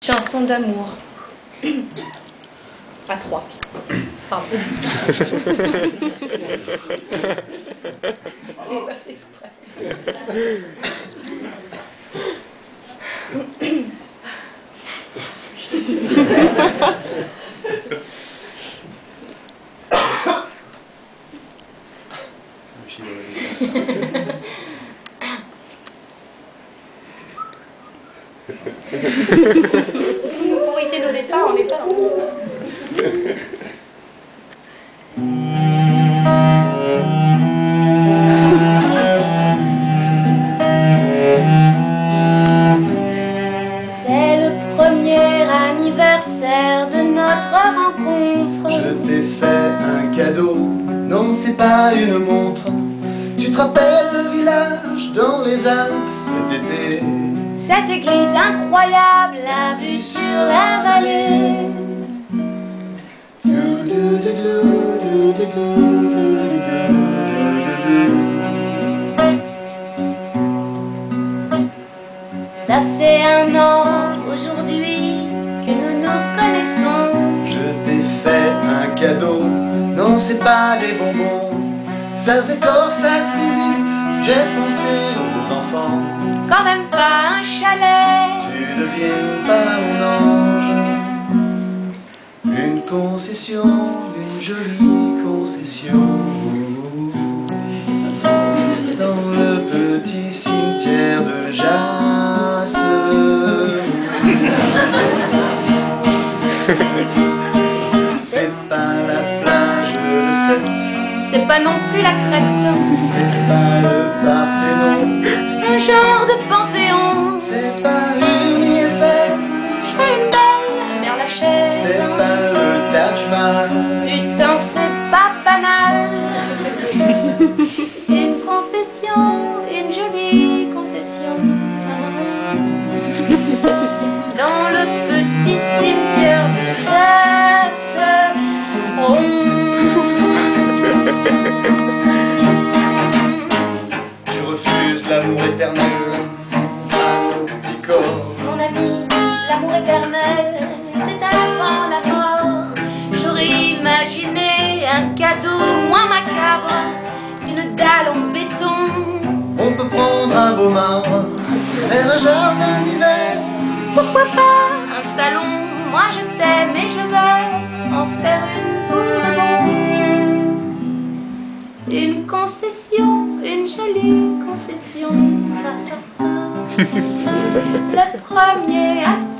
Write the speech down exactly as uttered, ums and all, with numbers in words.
Chanson d'amour. À trois. Pardon. J'ai pas fait exprès. Pour essayer nos départs, on n'est pas dans le... C'est le premier anniversaire de notre rencontre. Je t'ai fait un cadeau, non c'est pas une montre. Tu te rappelles le village dans les Alpes cet été? Cette église incroyable, la vue sur la vallée. Ça fait un an aujourd'hui que nous nous connaissons. Je t'ai fait un cadeau, non c'est pas des bonbons. Ça se décore, ça se visite, j'ai pensé aux enfants. Quand même pas un chalet. Tu deviens pas mon ange. Une concession, une jolie concession. Dans le petit cimetière de Jasse. C'est pas la plage de Sète. C'est pas non plus la crête. C'est pas le Parthénon. Un genre de panthéon. C'est pas une Éphèse. Je fais une belle Mère Lachaise. C'est pas le Taj Mahal. Putain, c'est pas banal. Une concession, une jolie concession. Dans le petit cimetière de Jasse. Oh. Tu refuses l'amour éternel à nos petits corps. Mon ami, l'amour éternel, c'est avant la mort. J'aurais imaginé un cadeau moins macabre, une dalle en béton. On peut prendre un beau marbre, même un jardin d'hiver. Pourquoi pas un salon? Moi je t'aime et je vais en faire une pour l'amour. Une concession, une jolie concession. Le premier acte